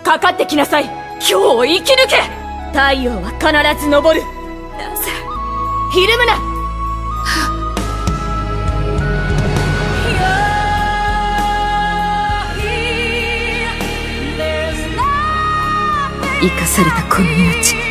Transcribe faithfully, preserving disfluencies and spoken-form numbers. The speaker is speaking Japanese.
かかってきなさい。今日を生き抜け。太陽は必ず昇る。なぜひるむな。 生かされたこの命